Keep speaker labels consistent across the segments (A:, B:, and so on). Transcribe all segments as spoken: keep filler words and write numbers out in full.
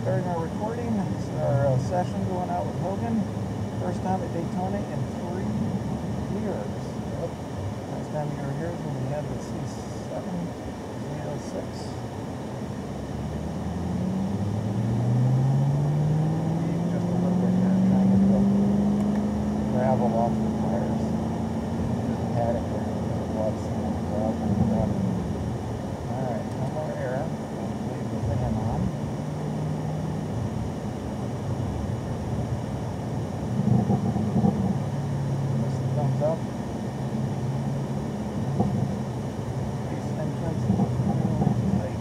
A: Starting our recording. This is our uh, session going out with Hogan. First time at Daytona in three years. Yep. Last time you were here is when we had the C seven oh six. Just a little bit here, trying to get the gravel off the tires. There's a paddock there. There's lots of gravel. Alright, one more air. Leave the fan on. Thumbs up. Base entrance is really tight.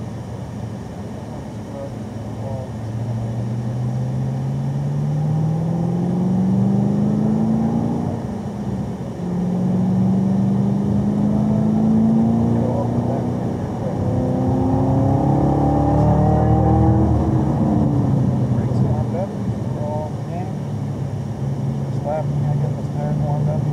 A: Brakes warmed up. We're all in the game. First lap, I got those tires warmed up.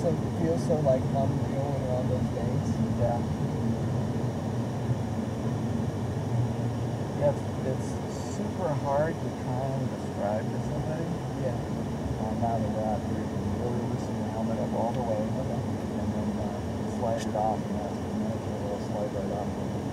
B: so it feels so like unreal when you're on those banks.
A: Yeah. Yeah, it's, it's super hard to try and describe to somebody.
B: Yeah.
A: Uh, now that we're out here, you can really loosen your helmet up all the way, okay. And then uh, slide it off, and that's the minute it'll slide right off.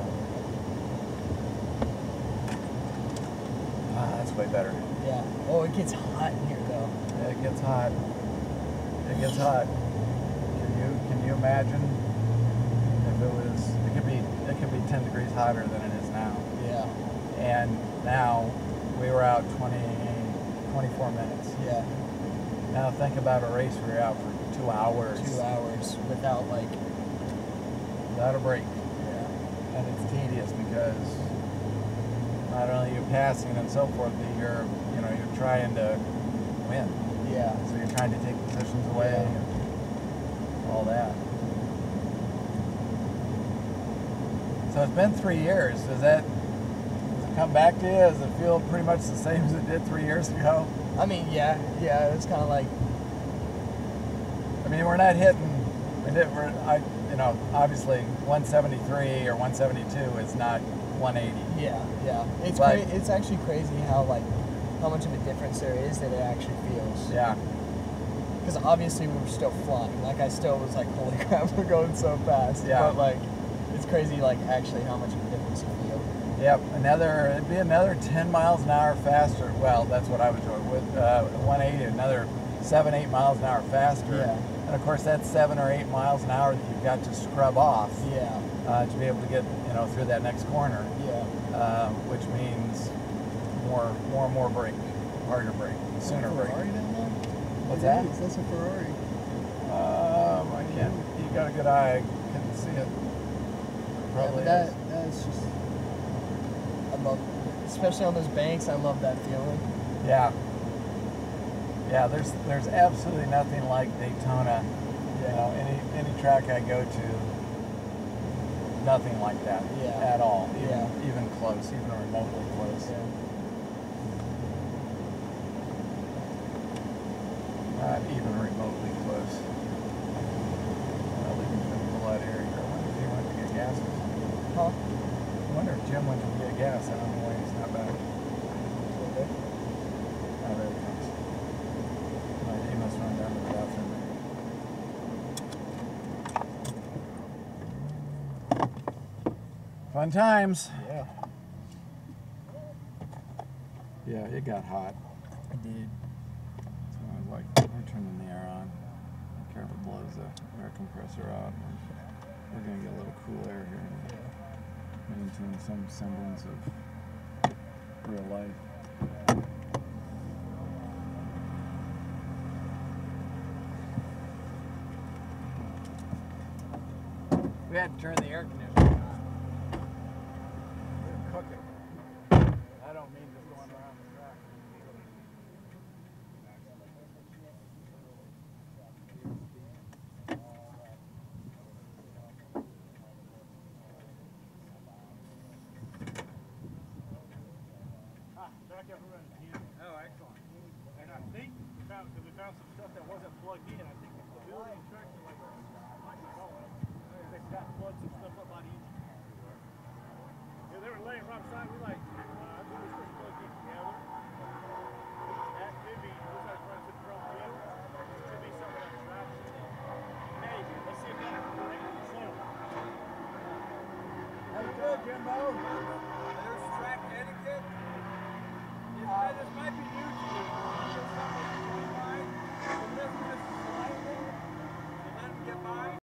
A: Ah, that's way better.
B: Yeah. Oh, it gets hot in here though.
A: Yeah, it gets hot. It gets hot. Can you can you imagine if it was? It could be it could be ten degrees hotter than it is now.
B: Yeah.
A: And now we were out twenty, twenty-four minutes.
B: Yeah.
A: Now think about a race we were out for two hours.
B: Two hours without like
A: without a break.
B: Yeah.
A: And it's tedious because not only are you passing and so forth, but you're you know you're trying to win.
B: Yeah.
A: So you're trying to take positions away
B: Yeah.
A: and all that. So it's been three years. Does that does it come back to you? Does it feel pretty much the same as it did three years ago?
B: I mean, yeah, yeah. It's kind of like.
A: I mean, we're not hitting. We did. We're, I, you know, obviously one seventy-three or one seventy-two is not one eighty.
B: Yeah, yeah. It's
A: But-
B: cra- it's actually crazy how like how much of a difference there is that it actually feels.
A: Yeah.
B: Because obviously we were still flying. Like I still was like, holy crap, we're going so fast.
A: Yeah.
B: But like, it's crazy like actually how much of a difference you feel.
A: Yep. Another. It'd be another ten miles an hour faster. Well, that's what I was doing with uh, one eighty. Another seven, eight miles an hour faster.
B: Yeah.
A: And of course, that's seven or eight miles an hour that you've got to scrub off.
B: Yeah.
A: Uh, to be able to get you know through that next corner.
B: Yeah.
A: Uh, which means more, more and more brake, harder brake, sooner brake.
B: Ferrari down there?
A: What's
B: It
A: that?
B: is, That's a Ferrari.
A: Um, I can't. You got a good eye. I couldn't see it. Probably
B: yeah, but
A: is.
B: that that's just. I love, especially on those banks. I love that feeling.
A: Yeah. Yeah. There's there's absolutely nothing like Daytona. You
B: Yeah.
A: know, any any track I go to, nothing like that.
B: Yeah.
A: At all. Even,
B: Yeah.
A: Even close. Even remotely close.
B: Yeah.
A: Not even remotely close. Well, they can pull out here. I wonder if he went to get gas or something.
B: Huh?
A: I wonder if Jim went to get gas. I don't know why he's not back.
B: Okay.
A: Oh, there he comes. Oh, he must run down to the bathroom. Fun times.
B: Yeah.
A: Yeah, it got hot.
B: I did.
A: So I was like, we're turning the air on. Be careful, it blows the air compressor out. We're going to get a little cool air here. Maintain some semblance of real life. We had to turn the air conditioner on. We were cooking. I don't mean just going around the track. Oh, excellent.
C: And I think we found, because we found some stuff that wasn't plugged in. I think the building instruction, like, might be going. They got plugged some stuff up on the engine. Yeah, they were laying right beside me, like, uh, I think we're supposed to plug these together. That could be, looks like it's running to the front wheel. It could be some of that traction. Maybe. Let's see if that's correct. So,
A: That's good, Jimbo.
D: There's track etiquette. This, this might be new to you. There's something to do, right? The lift just sliding, and let them get by.